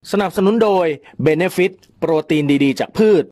สนับสนุนโดย Benefit โปรตีนดีๆจากพืช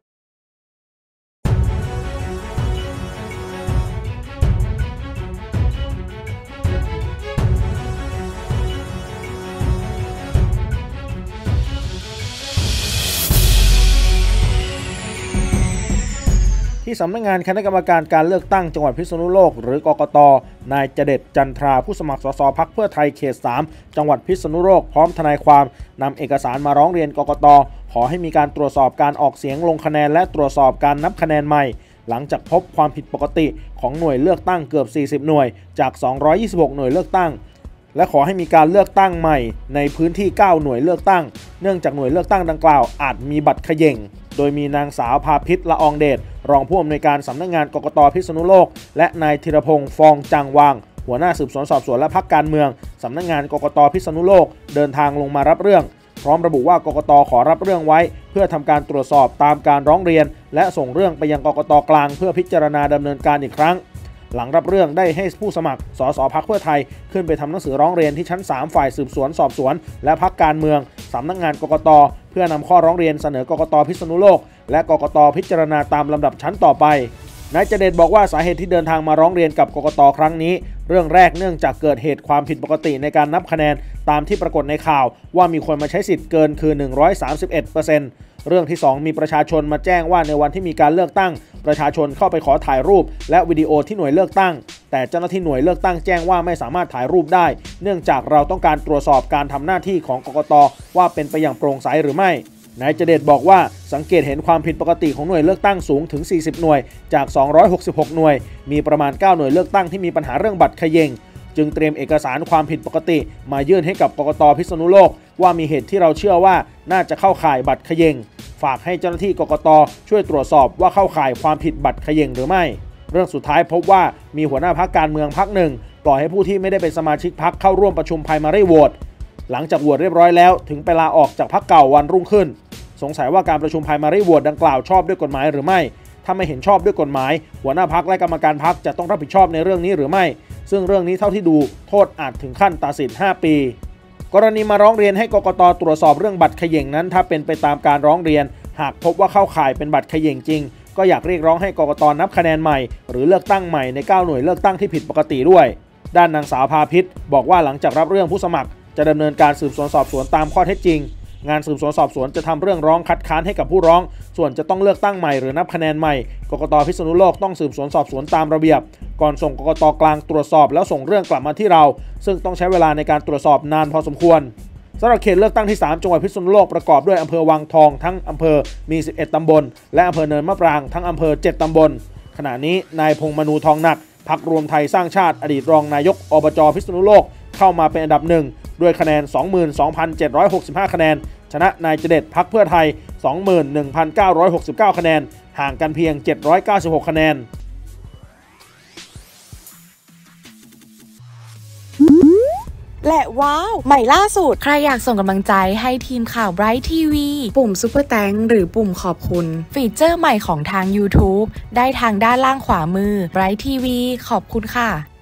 ที่สำนักงานคณะกรรมการการเลือกตั้งจังหวัดพิษณุโลกหรือกกต.นายเจเด็ดจันทราผู้สมัครสสพรรคเพื่อไทยเขต 3 จังหวัดพิษณุโลกพร้อมทนายความนำเอกสารมาร้องเรียนกกต.ขอให้มีการตรวจสอบการออกเสียงลงคะแนนและตรวจสอบการนับคะแนนใหม่หลังจากพบความผิดปกติของหน่วยเลือกตั้งเกือบ40หน่วยจาก226หน่วยเลือกตั้งและขอให้มีการเลือกตั้งใหม่ในพื้นที่9หน่วยเลือกตั้งเนื่องจากหน่วยเลือกตั้งดังกล่าวอาจมีบัตรเขย่งโดยมีนางสาวภาพิษละอองเดชรองผู้อำนวยการสำนักงานกกต.พิษณุโลกและนายธีรพงษ์ฟองจางวางหัวหน้าสืบสวนสอบสวนและพรรคการเมืองสำนักงานกกต.พิษณุโลกเดินทางลงมารับเรื่องพร้อมระบุว่ากกต.ขอรับเรื่องไว้เพื่อทำการตรวจสอบตามการร้องเรียนและส่งเรื่องไปยังกกต.กลางเพื่อพิจารณาดำเนินการอีกครั้งหลังรับเรื่องได้ให้ผู้สมัครสสพรรคเพื่อไทยขึ้นไปทำหนังสือร้องเรียนที่ชั้น3ฝ่ายสืบสวนสอบสวนและพรรคการเมืองสำนักงานกกต.เพื่อนำข้อร้องเรียนเสนอกกต.พิษณุโลกและกกต.พิจารณาตามลำดับชั้นต่อไปนายเจเดชบอกว่าสาเหตุที่เดินทางมาร้องเรียนกับกกต.ครั้งนี้เรื่องแรกเนื่องจากเกิดเหตุความผิดปกติในการนับคะแนนตามที่ปรากฏในข่าวว่ามีคนมาใช้สิทธิ์เกินคือ 131%เรื่องที่2มีประชาชนมาแจ้งว่าในวันที่มีการเลือกตั้งประชาชนเข้าไปขอถ่ายรูปและวิดีโอที่หน่วยเลือกตั้งแต่เจ้าหน้าที่หน่วยเลือกตั้งแจ้งว่าไม่สามารถถ่ายรูปได้เนื่องจากเราต้องการตรวจสอบการทำหน้าที่ของกกต.ว่าเป็นไปอย่างโปร่งใสหรือไม่นายเจเดชบอกว่าสังเกตเห็นความผิดปกติของหน่วยเลือกตั้งสูงถึง40หน่วยจาก266หน่วยมีประมาณ9หน่วยเลือกตั้งที่มีปัญหาเรื่องบัตรเขย่งจึงเตรียมเอกสารความผิดปกติมายื่นให้กับกกต.พิษณุโลกว่ามีเหตุที่เราเชื่อว่าน่าจะเข้าข่ายบัตรเขย่งฝากให้เจ้าหน้าที่กกต.ช่วยตรวจสอบว่าเข้าข่ายความผิดบัตรเขย่งหรือไม่เรื่องสุดท้ายพบว่ามีหัวหน้าพรรคการเมืองพรรคหนึ่งปล่อยให้ผู้ที่ไม่ได้เป็นสมาชิกพรรคเข้าร่วมประชุม primary vote หลังจากโหวตเรียบร้อยแล้วถึงไปลาออกจากพรรคเก่าวันรุ่งขึ้นสงสัยว่าการประชุม primary vote ดังกล่าวชอบด้วยกฎหมายหรือไม่ถ้าไม่เห็นชอบด้วยกฎหมายหัวหน้าพรรคและกรรมการพรรคจะต้องรับผิดชอบในเรื่องนี้หรือไม่ซึ่งเรื่องนี้เท่าที่ดูโทษอาจถึงขั้นตัดสิน5 ปีกรณีมาร้องเรียนให้กกต.ตรวจสอบเรื่องบัตรเขย่งนั้นถ้าเป็นไปตามการร้องเรียนหากพบว่าเข้าข่ายเป็นบัตรเขย่งจริงก็อยากเรียกร้องให้กกต.นับคะแนนใหม่หรือเลือกตั้งใหม่ใน9หน่วยเลือกตั้งที่ผิดปกติด้วยด้านนางสาวภาพิษบอกว่าหลังจากรับเรื่องผู้สมัครจะดำเนินการสืบสวนสอบสวนตามข้อเท็จจริงงานสืบสวนสอบสวนจะทำเรื่องร้องคัดค้านให้กับผู้ร้องส่วนจะต้องเลือกตั้งใหม่หรือนับคะแนนใหม่กกต.พิษณุโลกต้องสืบสวนสอบสวนตามระเบียบก่อนส่งกกต.กลางตรวจสอบแล้วส่งเรื่องกลับมาที่เราซึ่งต้องใช้เวลาในการตรวจสอบนานพอสมควรสำหรับเขตเลือกตั้งที่3จังหวัดพิษณุโลกประกอบด้วยอำเภอวังทองทั้งอำเภอมี11ตำบลและอำเภอเนินมะปรางทั้งอำเภอ7ตำบลขณะนี้นายพงษ์มนูทองหนักพรรครวมไทยสร้างชาติอดีตรองนายกอบจ.พิษณุโลกเข้ามาเป็นอันดับ1ด้วยคะแนน 22,765 คะแนนชนะนายเจเด็ดพรรคเพื่อไทย 21,969 คะแนนห่างกันเพียง796คะแนนและว้าวใหม่ล่าสุดใครอยากส่งกำลังใจให้ทีมข่าว Bright TV ปุ่มซุปเปอร์แตงหรือปุ่มขอบคุณฟีเจอร์ใหม่ของทาง YouTube ได้ทางด้านล่างขวามือ Bright TV ขอบคุณค่ะ